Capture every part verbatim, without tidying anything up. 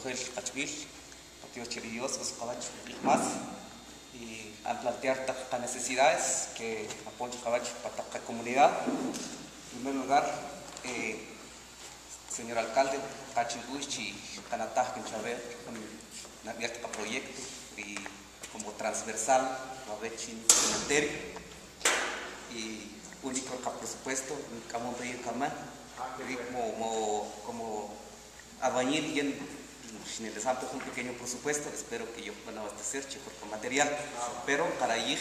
Joel Cachvil, Partido Chirillos, más, y al plantear las necesidades que apoya Cabacho para la comunidad. En primer lugar, eh, señor alcalde, Cachibuichi, Canataj, Quinchaver, un abierto proyecto y como transversal, va a haber un cementerio y único presupuesto, como como como albañil y en un pequeño presupuesto, espero que yo pueda abastecer por material, pero para ir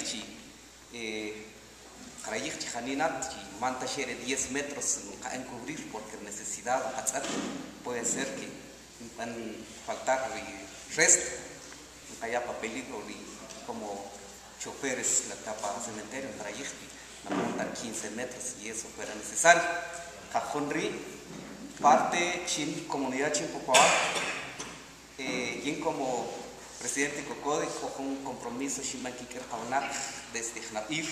para ir Janinat y manta diez metros en cubrir porque necesidad puede ser que van a faltar el resto, haya peligro y como choferes la tapa cementerio para ir a montar quince metros y eso fuera necesario. Cajonri, parte chin comunidad Chimpocoa, eh, y como presidente Cocode, con un compromiso Shimankiker Paunak desde Hnapir.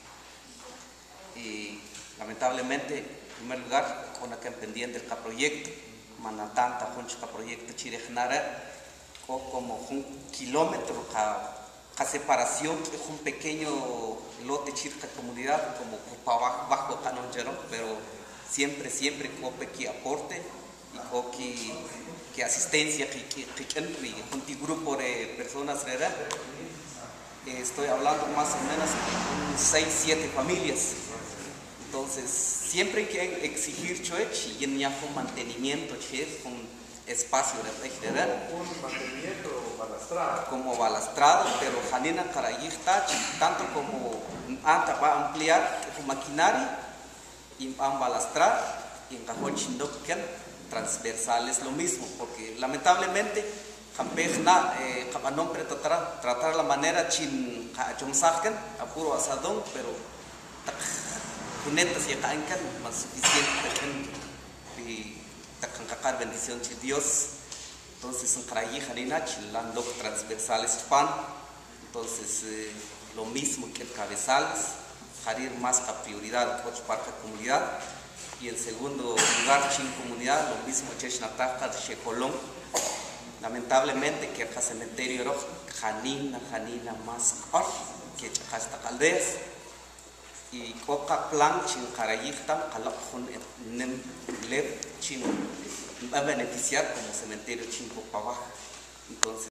Y lamentablemente, en primer lugar, con aquel pendiente del proyecto, Manatanta, Honchka proyecto Chiregnara, o como un kilómetro a separación, que es un pequeño lote chirca comunidad, como bajo, bajo Canonjero, pero siempre, siempre cope que aporte y cope que asistencia, que, que, que un grupo de personas, ¿verdad? Estoy hablando más o menos de seis, siete familias. Entonces, siempre hay que exigir choech y en un mantenimiento, con espacio de refrigerar. Un mantenimiento balastrado. Como balastrado, pero Janina Carayista, tanto como Anta va a ampliar con maquinaria y van a balastrar y en Cajón Chindoquian transversal es lo mismo, porque lamentablemente Campejna, eh, nombre tratar, tratar la manera chin Jomsaken, apuro asadón, pero Junetas y Caincan, más suficiente y Tacancacar bendición de Dios. Entonces, en Carayi, Janina, Chilando transversales pan, entonces eh, lo mismo que el cabezales, Jarir más a prioridad, Coach Parca comunidad, y en segundo lugar, Chin comunidad, lo mismo Chechnataja, Checolón. Lamentablemente, que el cementerio era Janina, Janina más que hasta Caldeas. Y coca plan chin carayita calapun nem lev chin va a beneficiar como cementerio chin Entonces